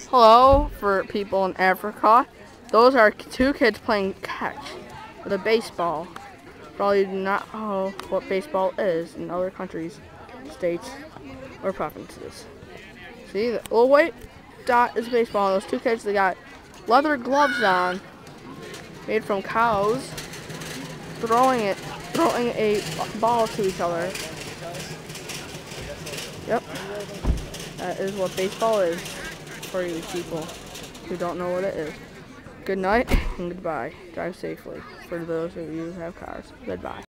Hello for people in Africa. Those are two kids playing catch with a baseball. Probably do not know what baseball is in other countries, states, or provinces. See, the little white dot is baseball. Those two kids, they got leather gloves on, made from cows, throwing a ball to each other. Yep, that is what baseball is for you people who don't know what it is. Good night and goodbye. Drive safely for those of you who have cars. Goodbye.